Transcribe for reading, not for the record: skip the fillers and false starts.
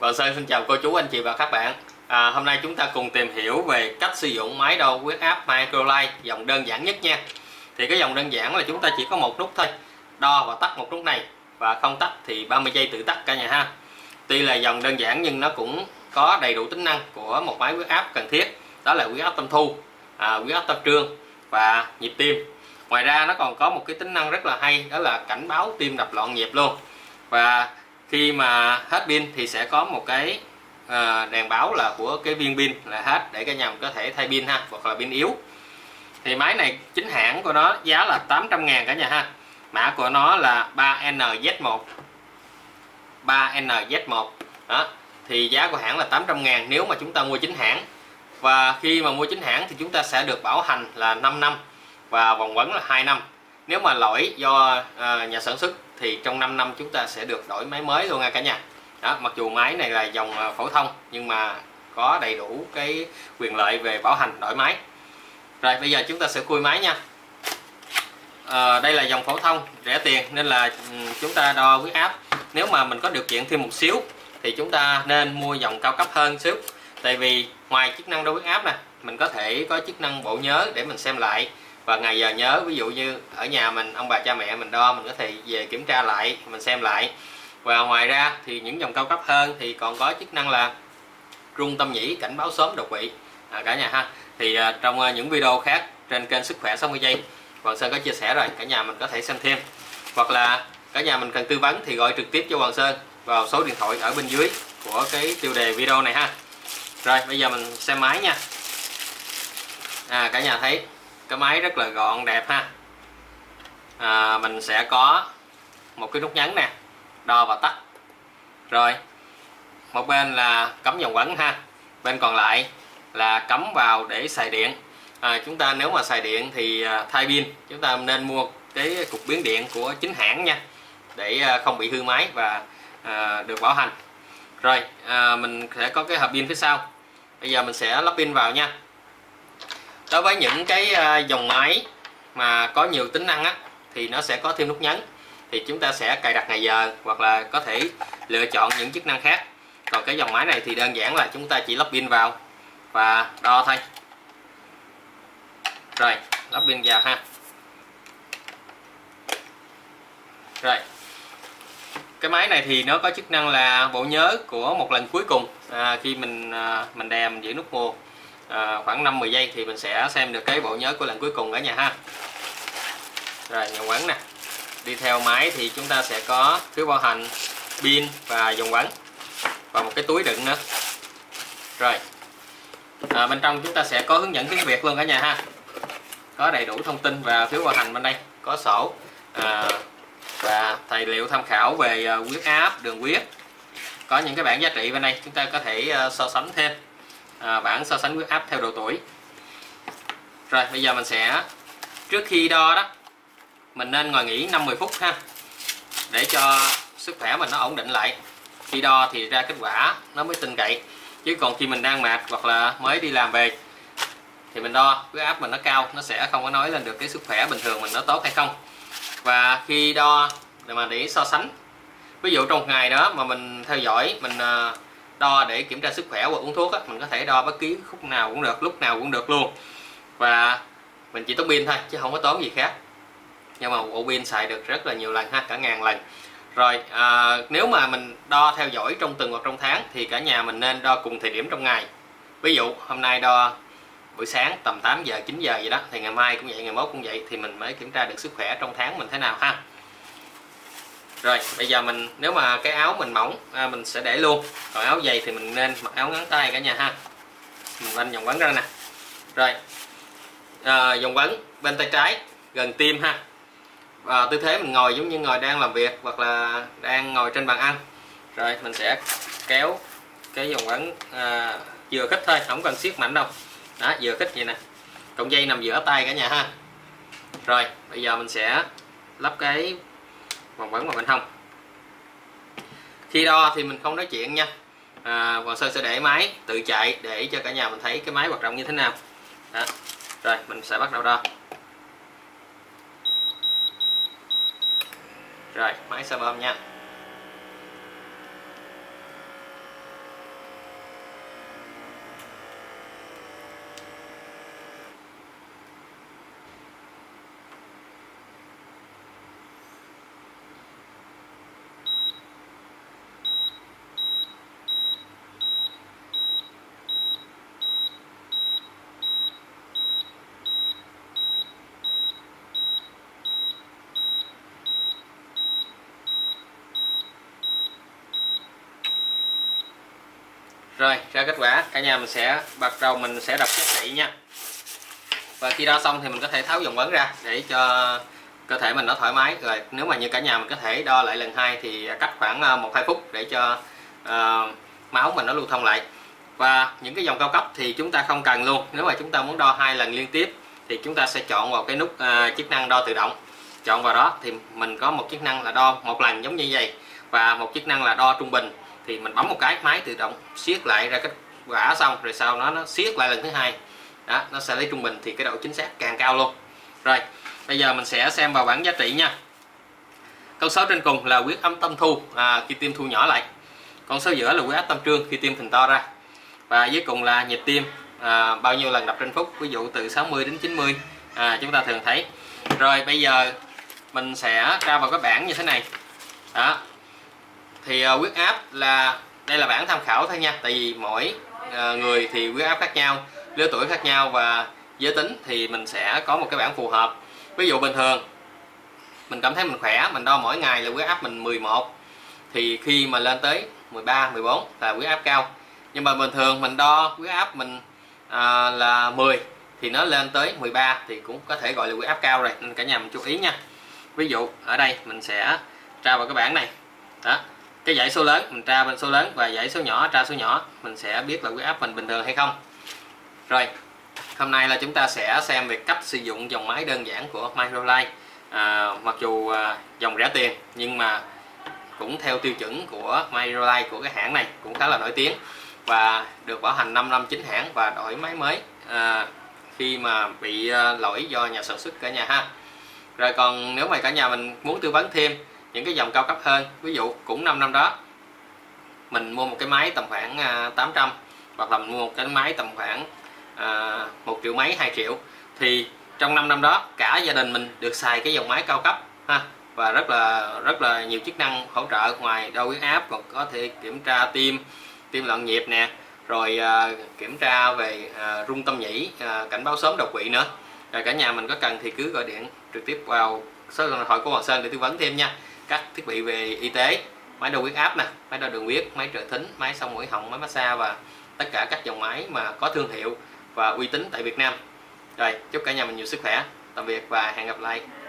Sơn xin chào cô chú, anh chị và các bạn. Hôm nay chúng ta cùng tìm hiểu về cách sử dụng máy đo huyết áp Microlite dòng đơn giản nhất nha. Thì cái dòng đơn giản là chúng ta chỉ có một nút thôi, đo và tắt một nút này, và không tắt thì 30 giây tự tắt cả nhà ha. Tuy là dòng đơn giản nhưng nó cũng có đầy đủ tính năng của một máy huyết áp cần thiết, đó là huyết áp tâm thu, huyết áp tâm trương và nhịp tim. Ngoài ra nó còn có một cái tính năng rất là hay, đó là cảnh báo tim đập loạn nhịp luôn. Và khi mà hết pin thì sẽ có một cái đèn báo là của cái viên pin là hết, để cả nhà mình có thể thay pin ha, hoặc là pin yếu. Thì máy này chính hãng của nó giá là 800.000 cả nhà ha. Mã của nó là 3NZ1 3NZ1 đó. Thì giá của hãng là 800.000 nếu mà chúng ta mua chính hãng. Và khi mà mua chính hãng thì chúng ta sẽ được bảo hành là 5 năm và vòng quấn là 2 năm. Nếu mà lỗi do nhà sản xuất thì trong 5 năm chúng ta sẽ được đổi máy mới luôn nha cả nhà. Đó, mặc dù máy này là dòng phổ thông nhưng mà có đầy đủ cái quyền lợi về bảo hành đổi máy. Rồi bây giờ chúng ta sẽ khui máy nha. Đây là dòng phổ thông rẻ tiền nên là chúng ta đo huyết áp. Nếu mà mình có điều kiện thêm một xíu thì chúng ta nên mua dòng cao cấp hơn xíu. Tại vì ngoài chức năng đo huyết áp nè, mình có thể có chức năng bộ nhớ để mình xem lại và ngày giờ nhớ. Ví dụ như ở nhà mình, ông bà cha mẹ mình đo, mình có thể về kiểm tra lại, mình xem lại. Và ngoài ra thì những dòng cao cấp hơn thì còn có chức năng là rung tâm nhĩ, cảnh báo sớm đột quỵ cả nhà ha. Thì trong những video khác trên kênh Sức Khỏe 60 giây, Hoàng Sơn có chia sẻ rồi, cả nhà mình có thể xem thêm. Hoặc là cả nhà mình cần tư vấn thì gọi trực tiếp cho Hoàng Sơn vào số điện thoại ở bên dưới của cái tiêu đề video này ha. Rồi bây giờ mình xem máy nha. Cả nhà thấy cái máy rất là gọn đẹp ha. Mình sẽ có một cái nút nhấn nè, đo và tắt. Rồi một bên là cắm dòng quấn ha, bên còn lại là cắm vào để xài điện. Chúng ta nếu mà xài điện thì thay pin chúng ta nên mua cái cục biến điện của chính hãng nha, để không bị hư máy và được bảo hành. Rồi mình sẽ có cái hộp pin phía sau. Bây giờ mình sẽ lắp pin vào nha. Đối với những cái dòng máy mà có nhiều tính năng á, thì nó sẽ có thêm nút nhấn, thì chúng ta sẽ cài đặt ngày giờ hoặc là có thể lựa chọn những chức năng khác. Còn cái dòng máy này thì đơn giản là chúng ta chỉ lắp pin vào và đo thôi. Rồi lắp pin vào ha. Rồi cái máy này thì nó có chức năng là bộ nhớ của một lần cuối cùng. Khi mình đè, mình giữ nút nguồn khoảng 5-10 giây thì mình sẽ xem được cái bộ nhớ của lần cuối cùng cả nhà ha. Rồi dòng quấn nè. Đi theo máy thì chúng ta sẽ có phiếu bảo hành, pin và dòng quấn và một cái túi đựng nữa. Rồi bên trong chúng ta sẽ có hướng dẫn tiếng Việt luôn cả nhà ha. Có đầy đủ thông tin và phiếu bảo hành bên đây, có sổ và tài liệu tham khảo về huyết áp, đường huyết. Có những cái bảng giá trị bên đây, chúng ta có thể so sánh thêm, bảng so sánh huyết áp theo độ tuổi. Rồi bây giờ mình sẽ, trước khi đo đó, mình nên ngồi nghỉ 5-10 phút ha, để cho sức khỏe mình nó ổn định lại. Khi đo thì ra kết quả nó mới tin cậy. Chứ còn khi mình đang mệt hoặc là mới đi làm về thì mình đo huyết áp mình nó cao, nó sẽ không có nói lên được cái sức khỏe bình thường mình nó tốt hay không. Và khi đo để so sánh, ví dụ trong một ngày đó mà mình theo dõi, mình đo để kiểm tra sức khỏe và uống thuốc á, mình có thể đo bất kỳ khúc nào cũng được, lúc nào cũng được luôn. Và mình chỉ tốn pin thôi chứ không có tốn gì khác. Nhưng mà bộ pin xài được rất là nhiều lần ha, cả 1000 lần. Rồi nếu mà mình đo theo dõi trong tuần hoặc trong tháng thì cả nhà mình nên đo cùng thời điểm trong ngày. Ví dụ hôm nay đo buổi sáng tầm 8 giờ 9 giờ vậy đó, thì ngày mai cũng vậy, ngày mốt cũng vậy, thì mình mới kiểm tra được sức khỏe trong tháng mình thế nào ha. Rồi bây giờ mình, nếu mà cái áo mình mỏng mình sẽ để luôn, còn áo dày thì mình nên mặc áo ngắn tay cả nhà ha. Mình vanh vòng quấn ra nè. Rồi vòng quấn bên tay trái gần tim ha. Và tư thế mình ngồi giống như ngồi đang làm việc hoặc là đang ngồi trên bàn ăn. Rồi mình sẽ kéo cái vòng quấn vừa khít thôi, không cần siết mạnh đâu. Đó, vừa khít vậy nè. Cọng dây nằm giữa tay cả nhà ha. Rồi bây giờ mình sẽ lắp cái vòng quấn vào bên hông. Khi đo thì mình không nói chuyện nha. Hoàng Sơn sẽ để máy tự chạy để cho cả nhà mình thấy cái máy hoạt động như thế nào. Đó. Rồi mình sẽ bắt đầu đo. Rồi máy sẽ bơm nha. Rồi ra kết quả cả nhà mình sẽ bắt đầu mình sẽ đọc giá trị nha. Và khi đo xong thì mình có thể tháo dòng vấn ra để cho cơ thể mình nó thoải mái. Rồi nếu mà như cả nhà mình có thể đo lại lần 2 thì cách khoảng 1-2 phút để cho máu mình nó lưu thông lại. Và những cái dòng cao cấp thì chúng ta không cần luôn. Nếu mà chúng ta muốn đo 2 lần liên tiếp thì chúng ta sẽ chọn vào cái nút chức năng đo tự động. Chọn vào đó thì mình có một chức năng là đo một lần giống như vậy, và một chức năng là đo trung bình. Thì mình bấm một cái, máy tự động siết lại ra kết quả xong, rồi sau đó nó siết lại lần thứ 2. Đó, nó sẽ lấy trung bình thì cái độ chính xác càng cao luôn. Rồi bây giờ mình sẽ xem vào bảng giá trị nha. Con số trên cùng là huyết áp tâm thu khi tim thu nhỏ lại. Con số giữa là huyết áp tâm trương khi tim phình to ra. Và dưới cùng là nhịp tim bao nhiêu lần đập trên phút, ví dụ từ 60 đến 90 chúng ta thường thấy. Rồi bây giờ mình sẽ ra vào cái bảng như thế này. Đó. Thì huyết áp là đây là bảng tham khảo thôi nha, tại vì mỗi người thì huyết áp khác nhau, lứa tuổi khác nhau và giới tính thì mình sẽ có một cái bảng phù hợp. Ví dụ bình thường mình cảm thấy mình khỏe, mình đo mỗi ngày là huyết áp mình 11, thì khi mà lên tới 13, 14 là huyết áp cao. Nhưng mà bình thường mình đo huyết áp mình là 10 thì nó lên tới 13 thì cũng có thể gọi là huyết áp cao rồi, nên cả nhà mình chú ý nha. Ví dụ ở đây mình sẽ tra vào cái bảng này. Đó, cái dãy số lớn mình tra bên số lớn và dãy số nhỏ tra số nhỏ, mình sẽ biết là huyết áp mình bình thường hay không. Rồi hôm nay là chúng ta sẽ xem về cách sử dụng dòng máy đơn giản của Microlife. Mặc dù dòng rẻ tiền nhưng mà cũng theo tiêu chuẩn của Microlife, của cái hãng này cũng khá là nổi tiếng và được bảo hành 5 năm chính hãng và đổi máy mới khi mà bị lỗi do nhà sản xuất cả nhà ha. Rồi còn nếu mà cả nhà mình muốn tư vấn thêm những cái dòng cao cấp hơn, ví dụ cũng 5 năm đó mình mua một cái máy tầm khoảng 800, hoặc là mình mua một cái máy tầm khoảng 1 triệu mấy, 2 triệu, thì trong 5 năm đó cả gia đình mình được xài cái dòng máy cao cấp ha, và rất là nhiều chức năng hỗ trợ. Ngoài đo huyết áp còn có thể kiểm tra tim loạn nhịp nè, rồi kiểm tra về rung tâm nhĩ, cảnh báo sớm đột quỵ nữa. Rồi cả nhà mình có cần thì cứ gọi điện trực tiếp vào số điện thoại của Hoàng Sơn để tư vấn thêm nha. Các thiết bị về y tế, máy đo huyết áp nè, máy đo đường huyết, máy trợ thính, máy xông mũi họng, máy massage và tất cả các dòng máy mà có thương hiệu và uy tín tại Việt Nam. Rồi chúc cả nhà mình nhiều sức khỏe. Tạm biệt và hẹn gặp lại.